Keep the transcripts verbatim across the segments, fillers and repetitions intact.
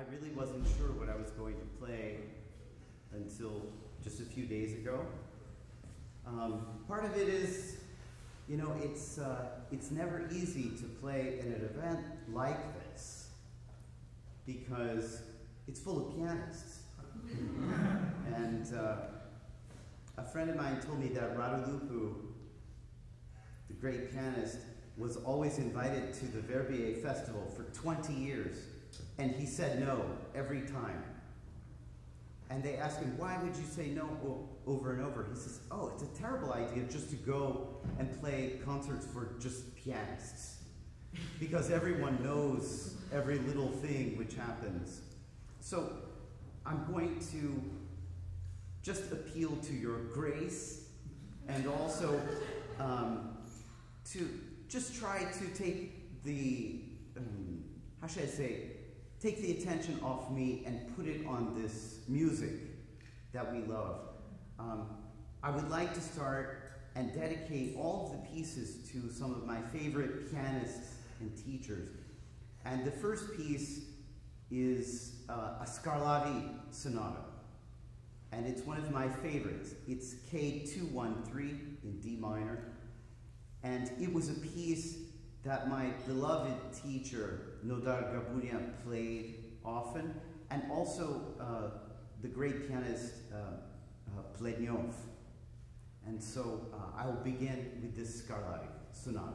I really wasn't sure what I was going to play until just a few days ago. Um, part of it is, you know, it's, uh, it's never easy to play in an event like this because it's full of pianists. And uh, a friend of mine told me that Radulupu, the great pianist, was always invited to the Verbier Festival for twenty years, and he said no every time. And they asked him, why would you say no over and over? He says, oh, it's a terrible idea just to go and play concerts for just pianists, because everyone knows every little thing which happens. So I'm going to just appeal to your grace, and also um, to just try to take the, um, how should I say, take the attention off me and put it on this music that we love. Um, I would like to start and dedicate all of the pieces to some of my favorite pianists and teachers. And the first piece is uh, a Scarlatti sonata. And it's one of my favorites. It's K two one three in D minor. And it was a piece that my beloved teacher, Nodar Gabunian, played often, and also uh, the great pianist uh, uh, Plednyov. And so uh, I will begin with this Scarlatti sonata.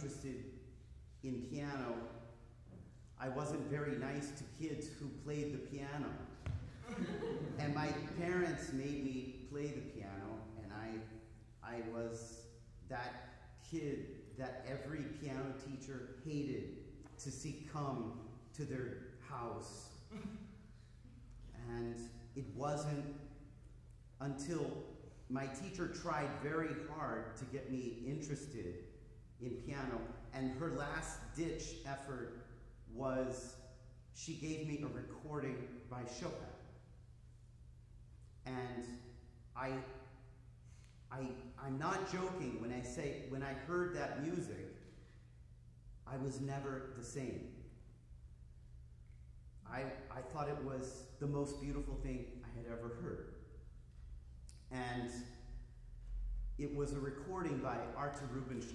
interested in piano, I wasn't very nice to kids who played the piano. And my parents made me play the piano, and I, I was that kid that every piano teacher hated to see come to their house. And it wasn't until my teacher tried very hard to get me interested in piano, and her last-ditch effort was she gave me a recording by Chopin. And I, I, I'm not joking when I say, when I heard that music, I was never the same. I, I thought it was the most beautiful thing I had ever heard. And it was a recording by Arthur Rubinstein.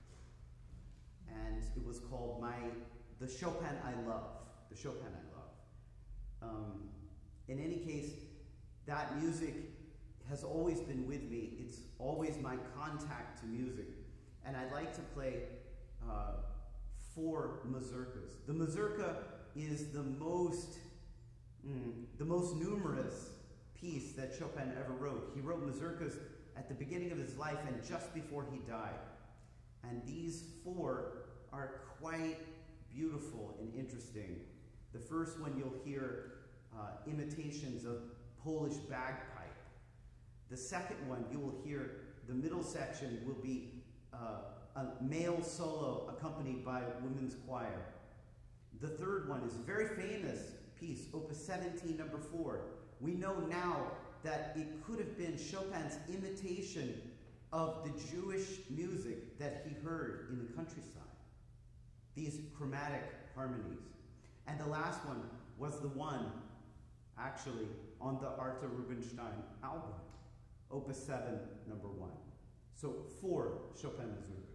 And it was called my, The Chopin I Love. The Chopin I Love. Um, in any case, that music has always been with me. It's always my contact to music. And I'd like to play uh, four mazurkas. The mazurka is the most, mm, the most numerous piece that Chopin ever wrote. He wrote mazurkas at the beginning of his life and just before he died. And these four are quite beautiful and interesting. The first one you'll hear uh, imitations of Polish bagpipe. The second one you will hear, the middle section will be uh, a male solo accompanied by a women's choir. The third one is a very famous piece, Opus seventeen, number four. We know now that it could have been Chopin's imitation of the Jewish music that he heard in the countryside. These chromatic harmonies. And the last one was the one, actually, on the Arthur Rubinstein album, Opus seven, number one. So four Chopin mazurkas.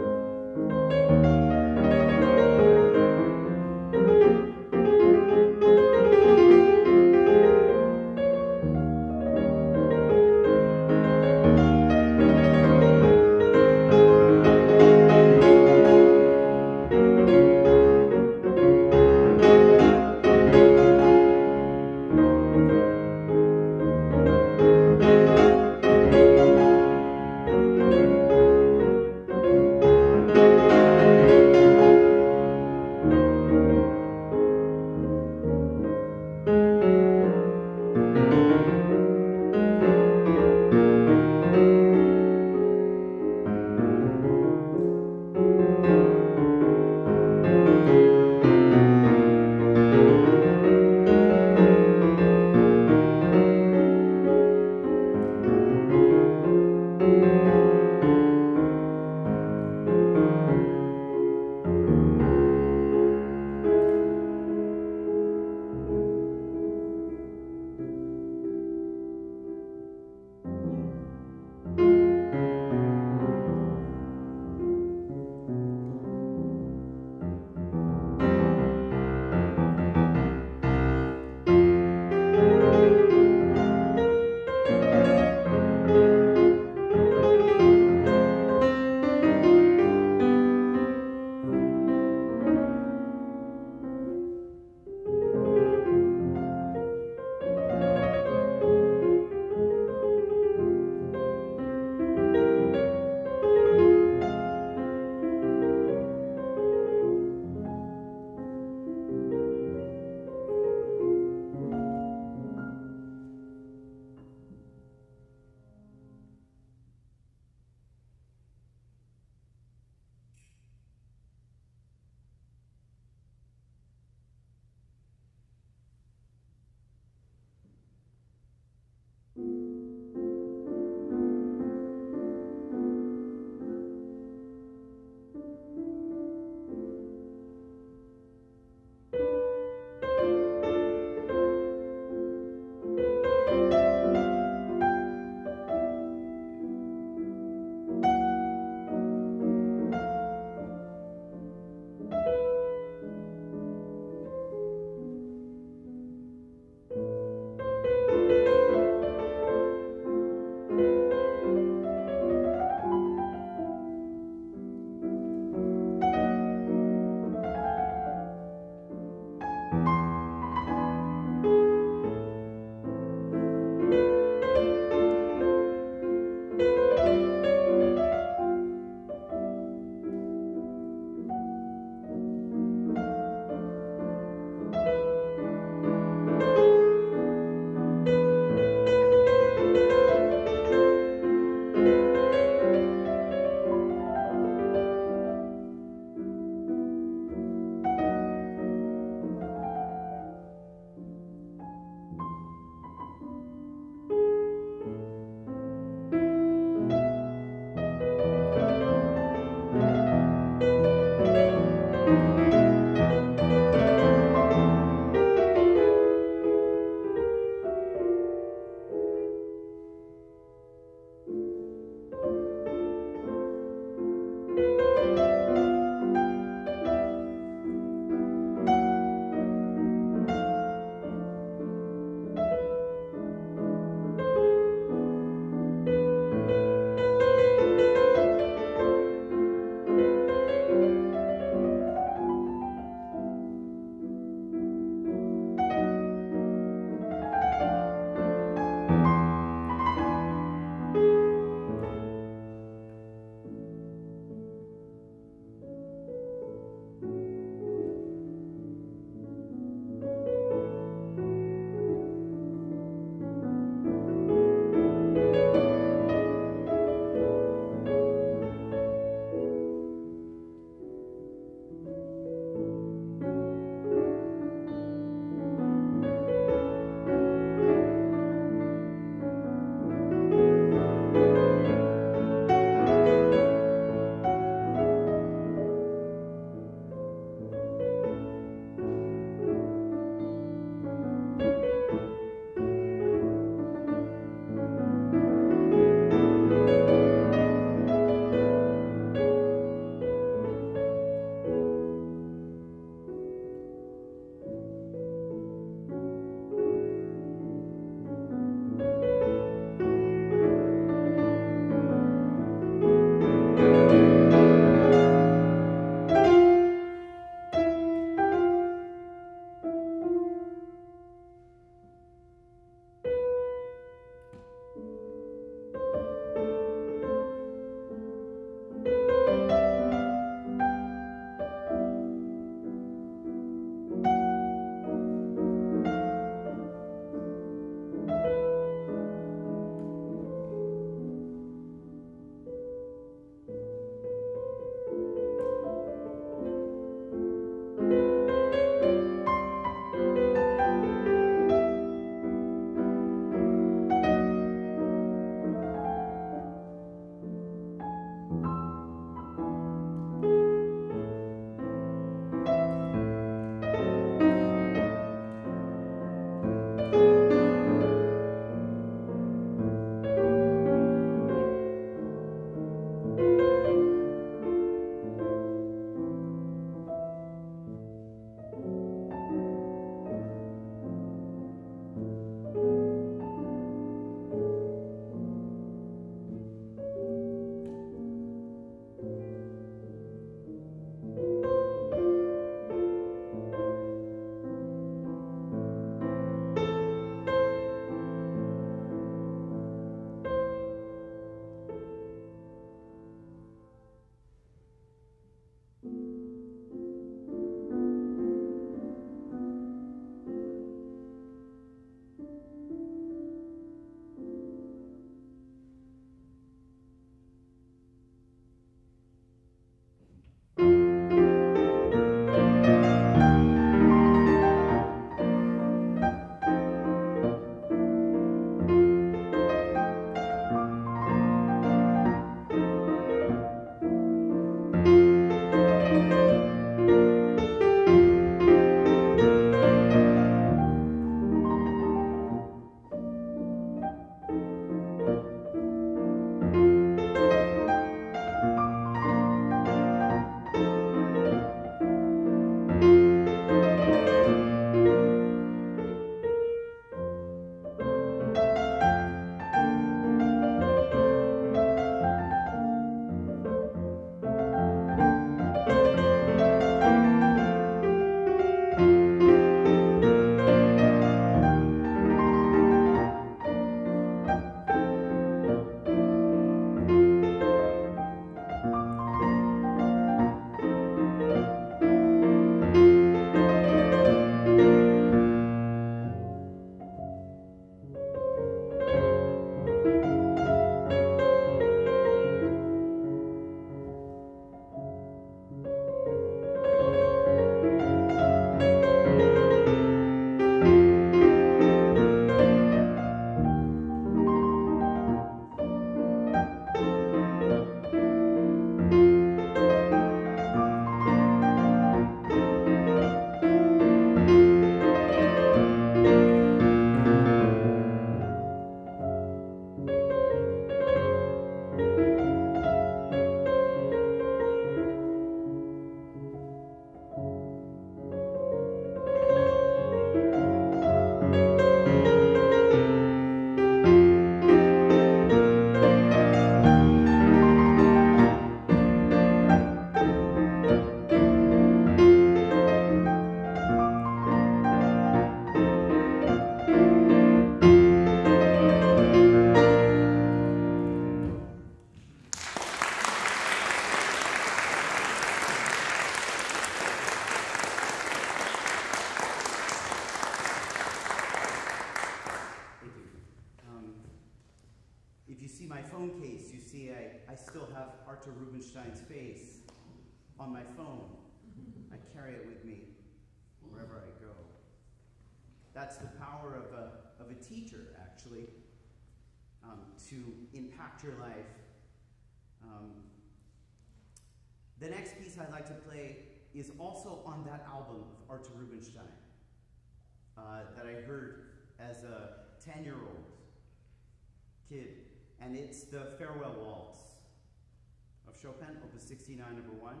phone case, you see I, I still have Arthur Rubinstein's face on my phone. I carry it with me wherever I go. That's the power of a, of a teacher, actually, um, to impact your life. Um, the next piece I'd like to play is also on that album of Arthur Rubinstein uh, that I heard as a ten-year-old kid, and it's the Farewell Waltz of Chopin, Opus sixty-nine, number one.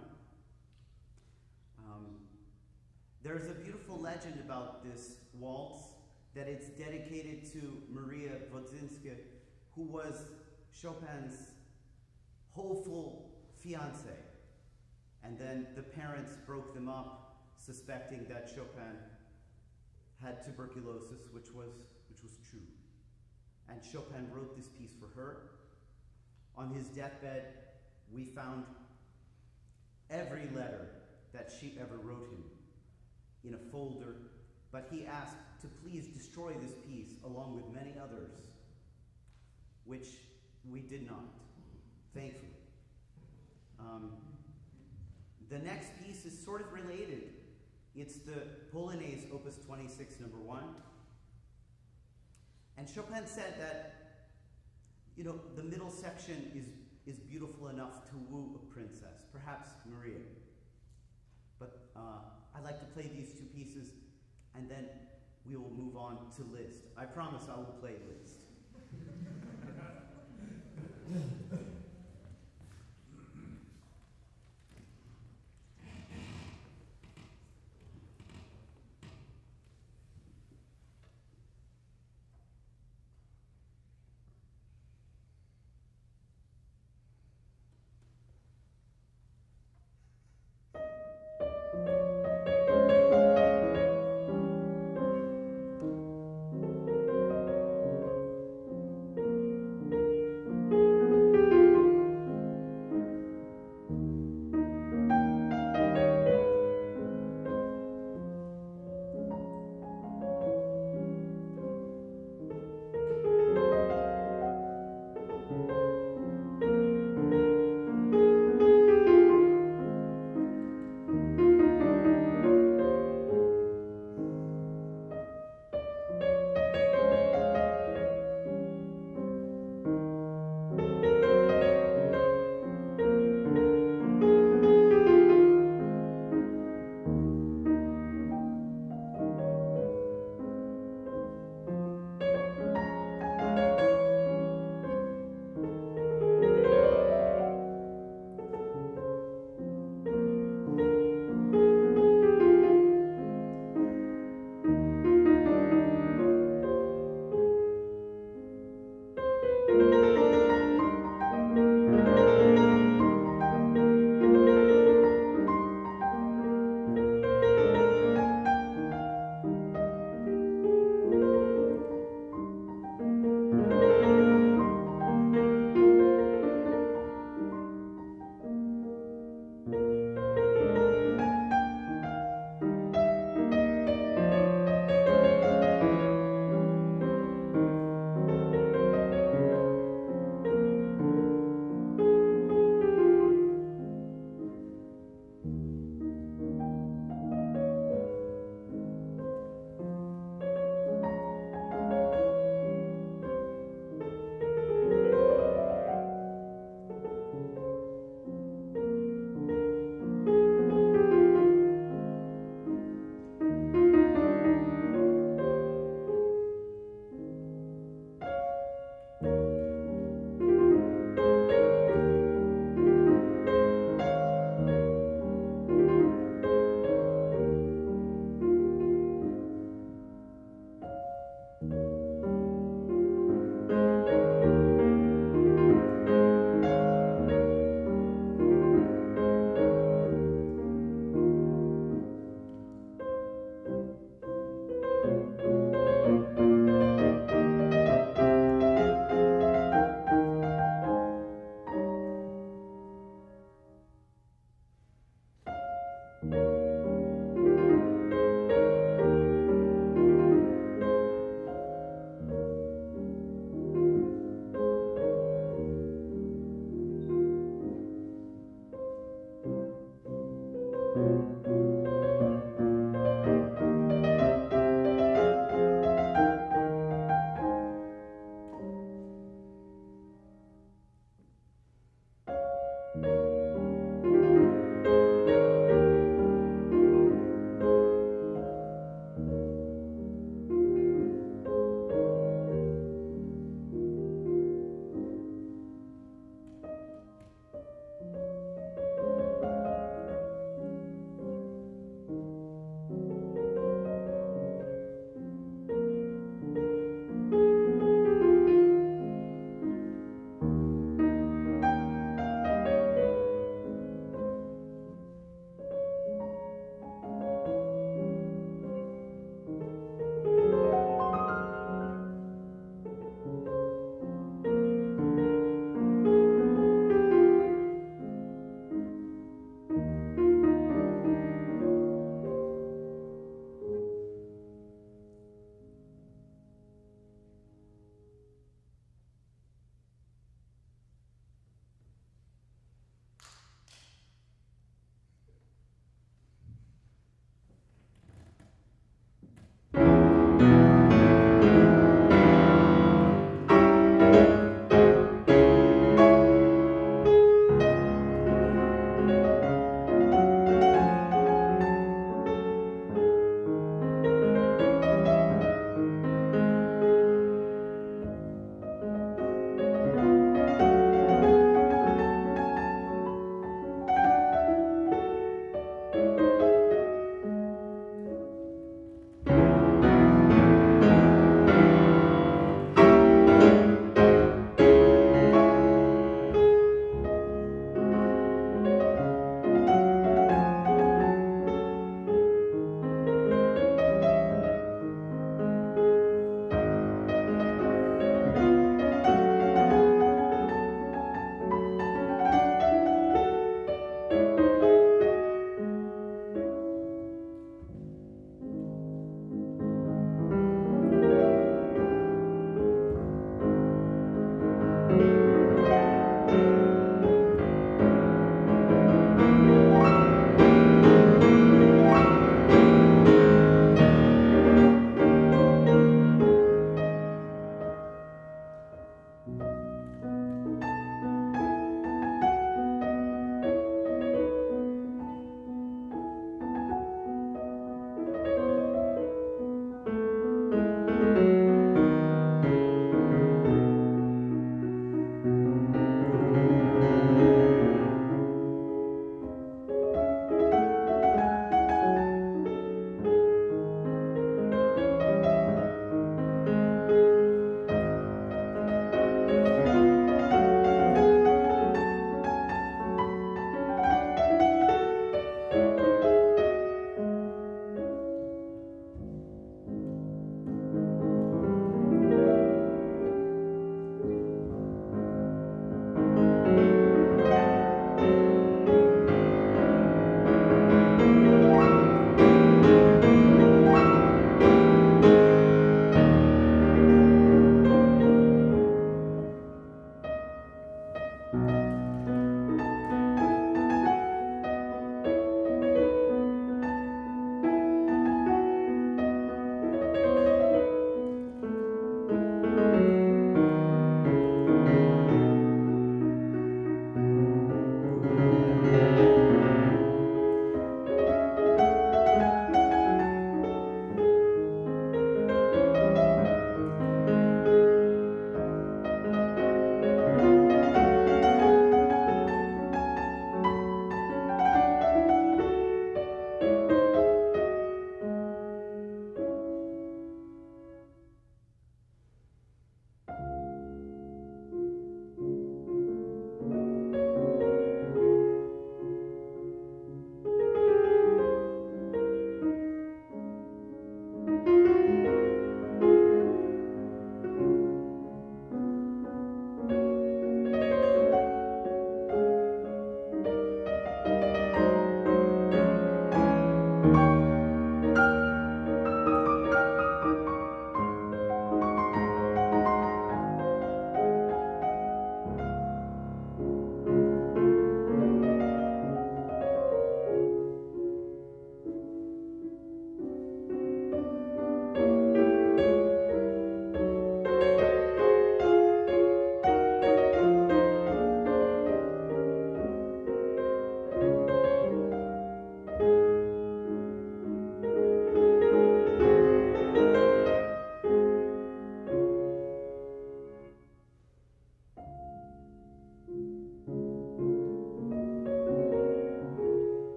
Um, there's a beautiful legend about this waltz, that it's dedicated to Maria Wodzinska, who was Chopin's hopeful fiancé. And then the parents broke them up, suspecting that Chopin had tuberculosis, which was, which was true. And Chopin wrote this piece for her. On his deathbed, we found every letter that she ever wrote him in a folder, but he asked to please destroy this piece along with many others, which we did not, thankfully. Um, the next piece is sort of related. It's the Polonaise, Opus twenty-six, number one. And Chopin said that, you know, the middle section is, is beautiful enough to woo a princess, perhaps Maria. But uh, I'd like to play these two pieces, and then we will move on to Liszt. I promise I will play Liszt.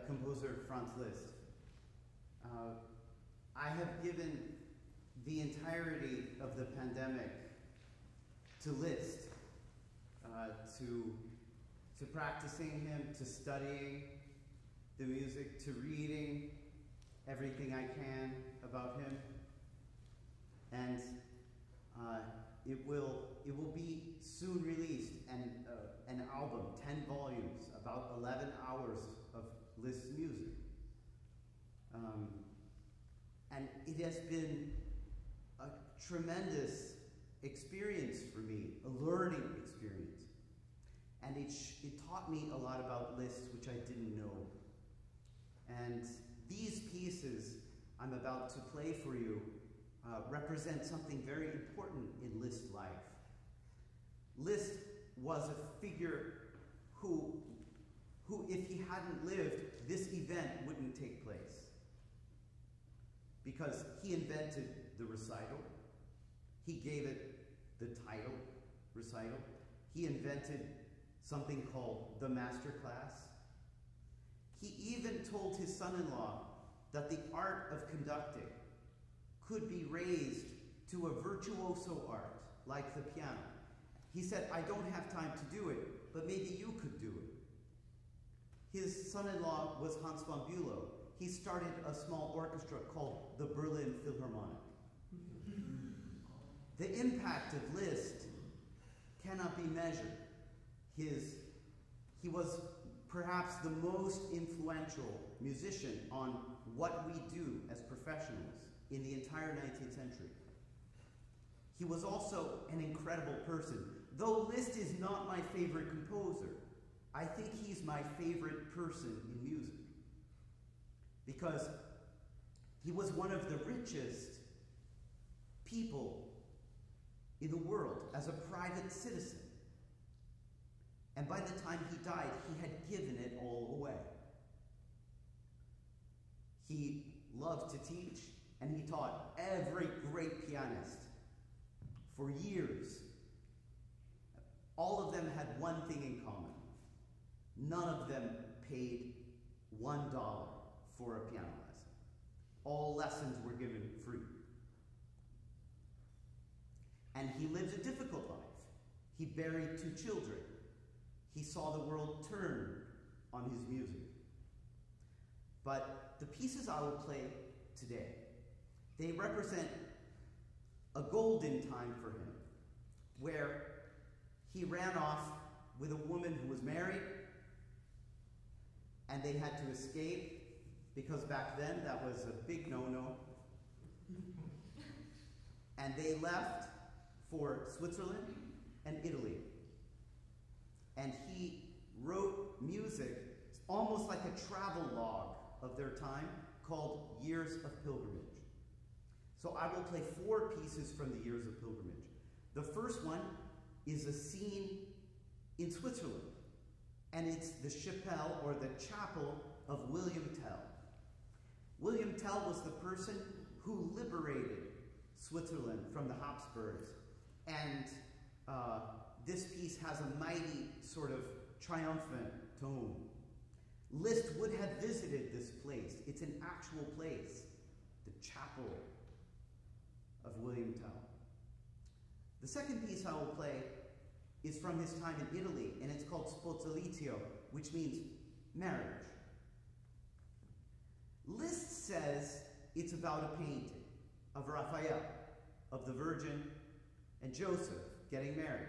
composer Franz Liszt. Uh, I have given the entirety of the pandemic to Liszt, uh, to, to practicing him, to studying the music, to reading everything I can about him. And uh, it will it will be soon released, and uh, an album, ten volumes, about eleven hours of Liszt's music. Um, and it has been a tremendous experience for me, a learning experience. And it, sh it taught me a lot about Liszt, which I didn't know. And these pieces I'm about to play for you uh, represent something very important in Liszt's life. Liszt was a figure who, who, if he hadn't lived, this event wouldn't take place. Because he invented the recital. He gave it the title, recital. He invented something called the master class. He even told his son-in-law that the art of conducting could be raised to a virtuoso art, like the piano. He said, I don't have time to do it, but maybe you could do it. His son-in-law was Hans von Bülow. He started a small orchestra called the Berlin Philharmonic. The impact of Liszt cannot be measured. His, he was perhaps the most influential musician on what we do as professionals in the entire nineteenth century. He was also an incredible person. Though Liszt is not my favorite composer, I think he's my favorite person in music. Because he was one of the richest people in the world as a private citizen. And by the time he died, he had given it all away. He loved to teach, and he taught every great pianist for years. All of them had one thing in common. None of them paid one dollar for a piano lesson. All lessons were given free. And he lived a difficult life. He buried two children. He saw the world turn on his music. But the pieces I will play today, they represent a golden time for him, where he ran off with a woman who was married, and they had to escape, because back then that was a big no-no. And they left for Switzerland and Italy. And he wrote music, almost like a travel log of their time, called Years of Pilgrimage. So I will play four pieces from the Years of Pilgrimage. The first one is a scene in Switzerland, and it's the chapelle, or the chapel, of William Tell. William Tell was the person who liberated Switzerland from the Habsburgs, and uh, this piece has a mighty sort of triumphant tone. Liszt would have visited this place. It's an actual place, the chapel of William Tell. The second piece I will play is from his time in Italy, and it's called Sposalizio, which means marriage. Liszt says it's about a painting of Raphael, of the Virgin and Joseph getting married.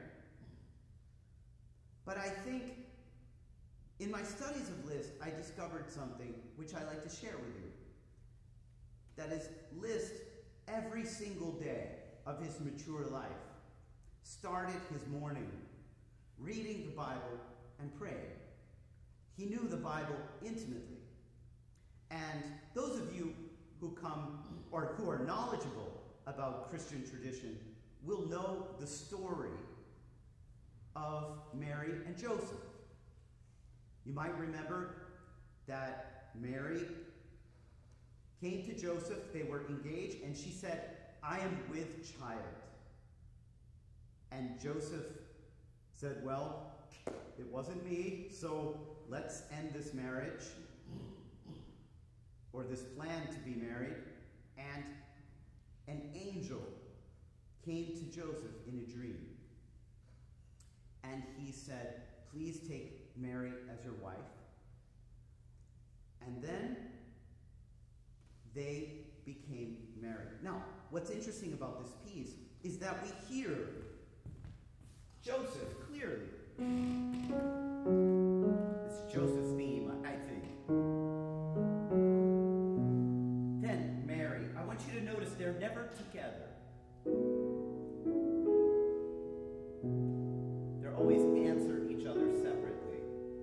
But I think in my studies of Liszt, I discovered something which I like to share with you. That is, Liszt, every single day of his mature life, started his morning reading the Bible and praying. He knew the Bible intimately. And those of you who come, or who are knowledgeable about Christian tradition, will know the story of Mary and Joseph. You might remember that Mary came to Joseph, they were engaged, and she said, I am with child. And Joseph said, well, it wasn't me, so let's end this marriage. this plan to be married, and an angel came to Joseph in a dream. And he said, please take Mary as your wife. And then they became married. Now, what's interesting about this piece is that we hear Joseph clearly. This is Joseph's theme, I think. Then Mary. I want you to notice they're never together. They're always answer each other separately.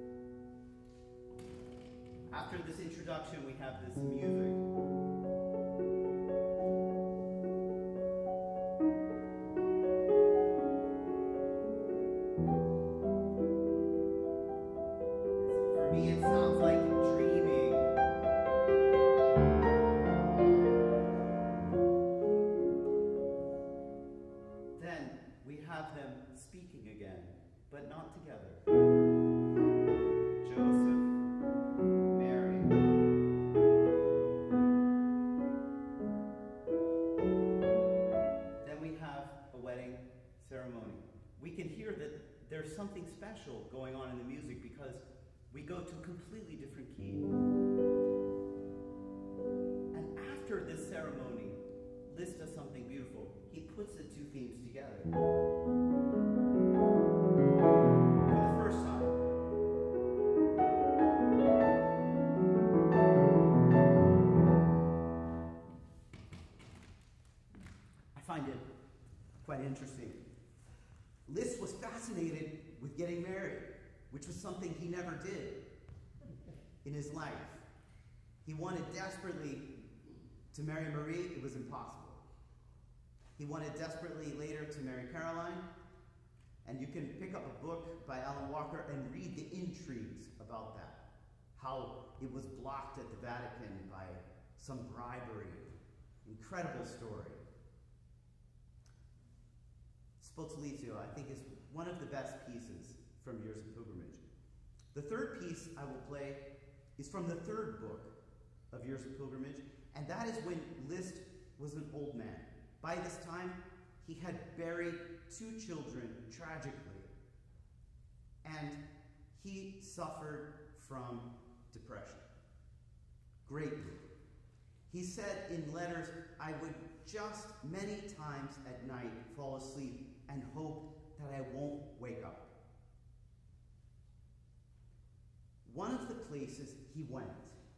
After this introduction, we have this music. For me, it sounds like dreaming. Then we have them speaking again, but not together. Joseph, Mary. Then we have a wedding ceremony. We can hear that there's something special going on in the music because we go to a completely different key. And after this ceremony, Liszt does something beautiful. He puts the two themes together. For the first time. I find it quite interesting. Liszt was fascinated with getting married, which was something he never did in his life. He wanted desperately to marry Marie. It was impossible. He wanted desperately later to marry Caroline, and you can pick up a book by Alan Walker and read the intrigues about that. How it was blocked at the Vatican by some bribery. Incredible story. Sposalizio, I think, is one of the best pieces from Years of Pilgrimage. The third piece I will play is from the third book of Years of Pilgrimage, and that is when Liszt was an old man. By this time, he had buried two children tragically, and he suffered from depression greatly. He said in letters, I would just many times at night fall asleep and hope that I won't wake up. One of the places he went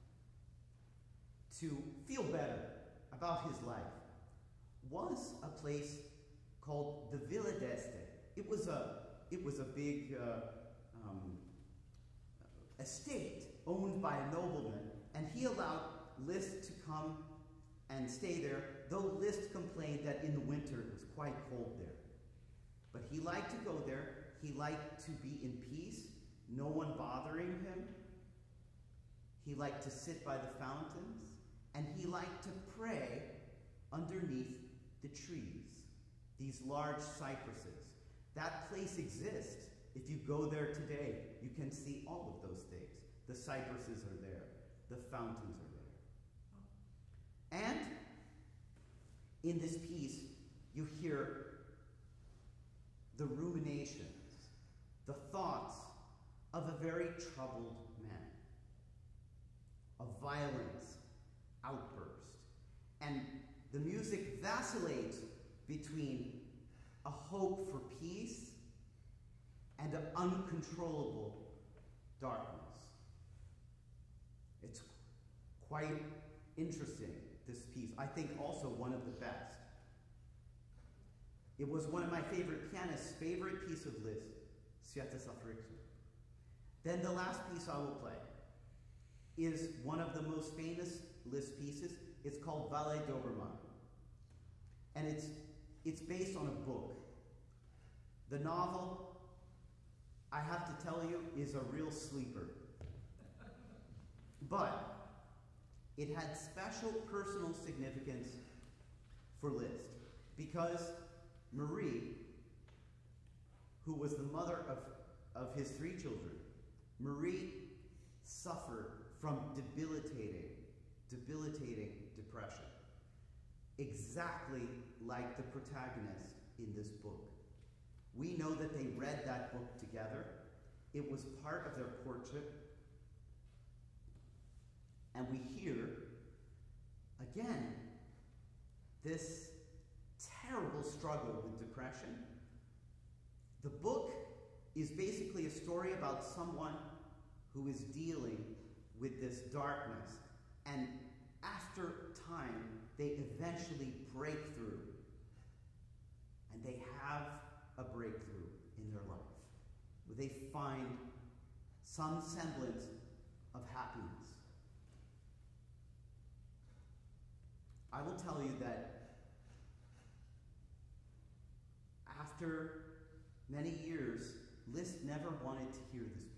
to feel better about his life was a place called the Villa d'Este. It was a, it was a big uh, um, estate owned by a nobleman, and he allowed Liszt to come and stay there, though Liszt complained that in the winter it was quite cold there. But he liked to go there. He liked to be in peace, no one bothering him. He liked to sit by the fountains, and he liked to pray underneath the trees, these large cypresses. That place exists. If you go there today, you can see all of those things. The cypresses are there. The fountains are there. And in this piece, you hear the ruminations, the thoughts of a very troubled man, a violent outburst. And the music vacillates between a hope for peace and an uncontrollable darkness. It's quite interesting, this piece. I think also one of the best. It was one of my favorite pianists' favorite piece of Liszt, T S I P F. Then the last piece I will play is one of the most famous Liszt pieces. It's called Valet Dobermann. And it's, it's based on a book. The novel, I have to tell you, is a real sleeper. But it had special personal significance for Liszt because Marie, who was the mother of, of his three children, Marie suffered from debilitating debilitating depression, exactly like the protagonist in this book. We know that they read that book together. It was part of their courtship. And we hear, again, this terrible struggle with depression. The book is basically a story about someone who is dealing with this darkness, and after time, they eventually break through, and they have a breakthrough in their life, where they find some semblance of happiness. I will tell you that after many years, Liszt never wanted to hear this piece.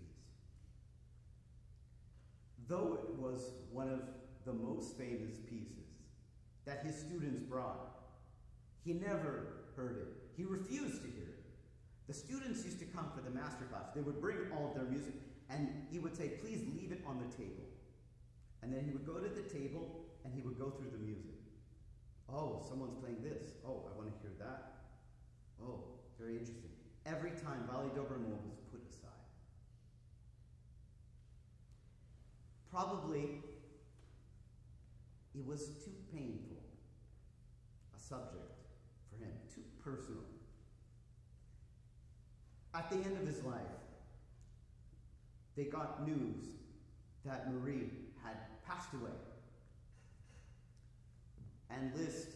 Though it was one of the most famous pieces that his students brought, he never heard it. He refused to hear it. The students used to come for the master class. They would bring all of their music, and he would say, please leave it on the table. And then he would go to the table, and he would go through the music. Oh, someone's playing this. Oh, I want to hear that. Oh, very interesting. Every time, Valle d'Obermo was put aside. Probably, it was too painful a subject for him, too personal. At the end of his life, they got news that Marie had passed away. And Liszt,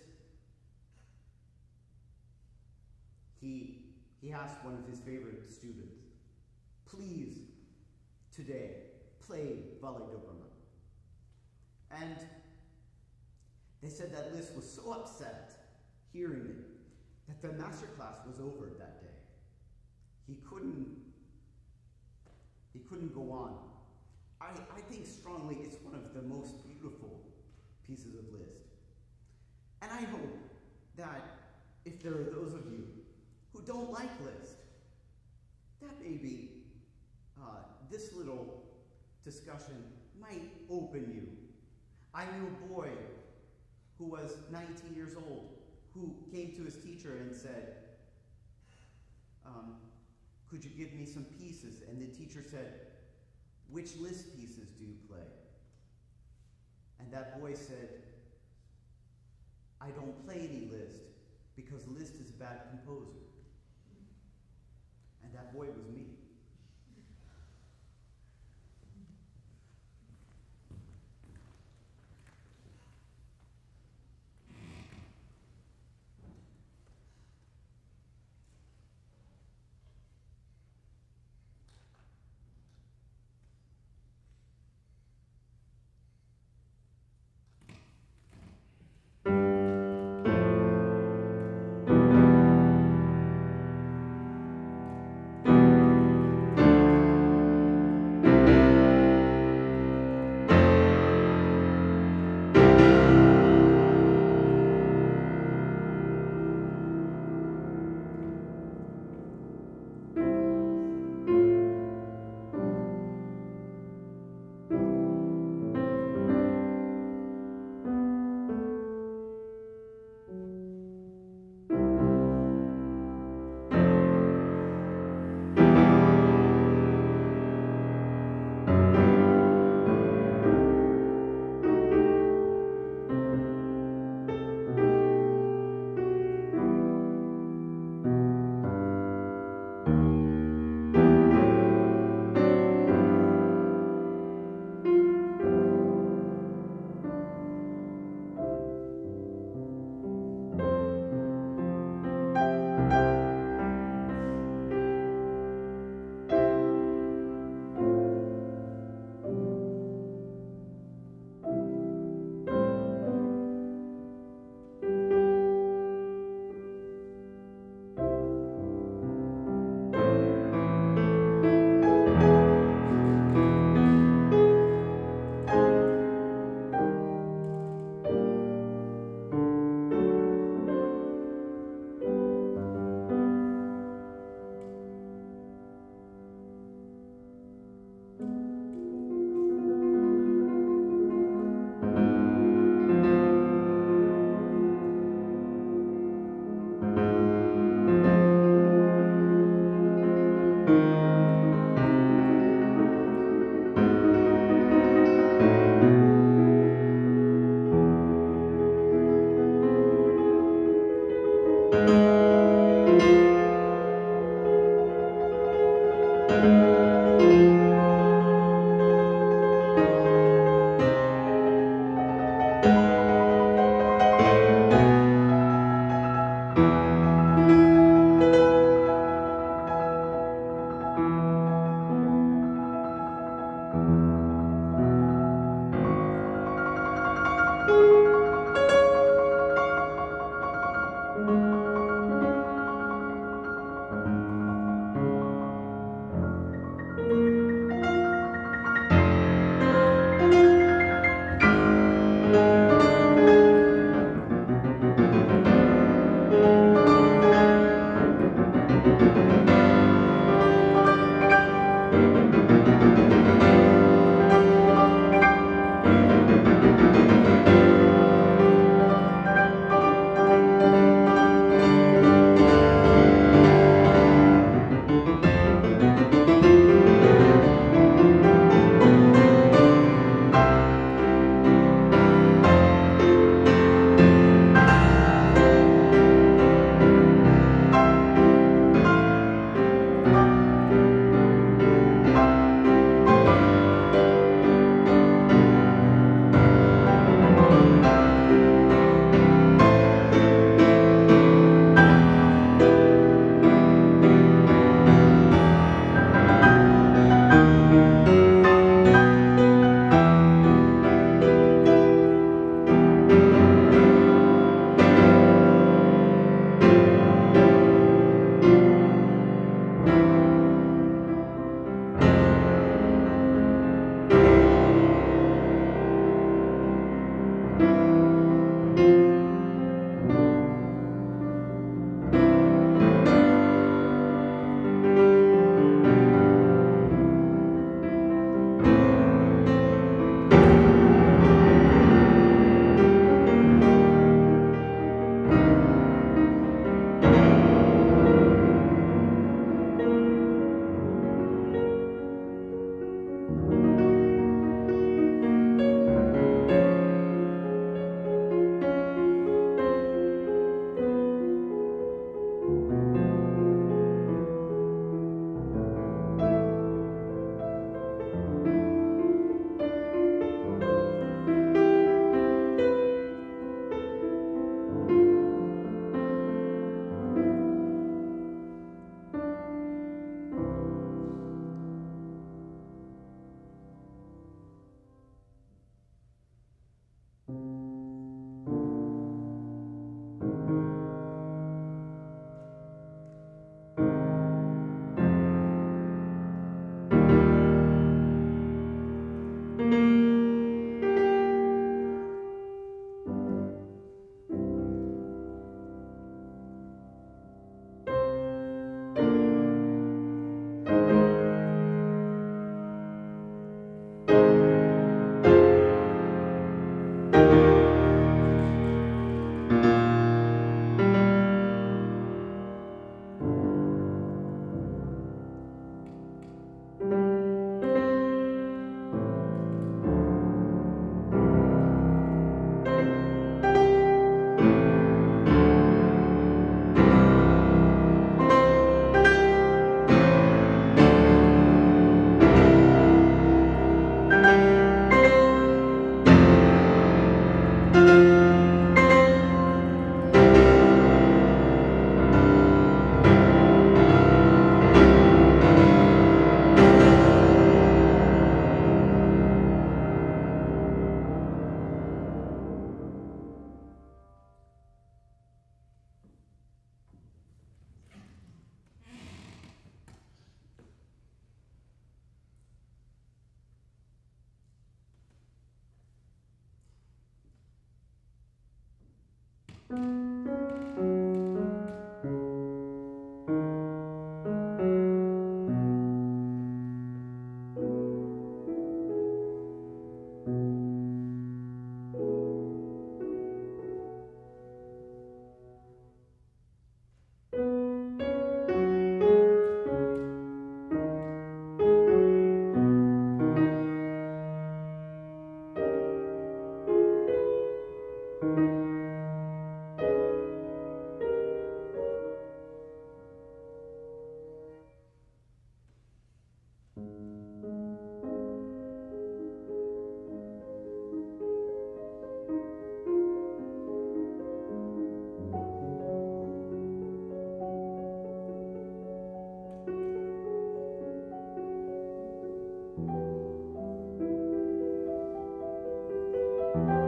he, he asked one of his favorite students, please, today, play Valle d'Obermo. And they said that Liszt was so upset hearing it that the master class was over that day. He couldn't, he couldn't go on. I, I think strongly it's one of the most beautiful pieces of Liszt. And I hope that if there are those of you who don't like Liszt, that maybe uh, this little discussion might open you. I knew a boy who was nineteen years old who came to his teacher and said, um, could you give me some pieces? And the teacher said, which Liszt pieces do you play? And that boy said, I don't play any Liszt because Liszt is a bad composer. And that boy was me. you.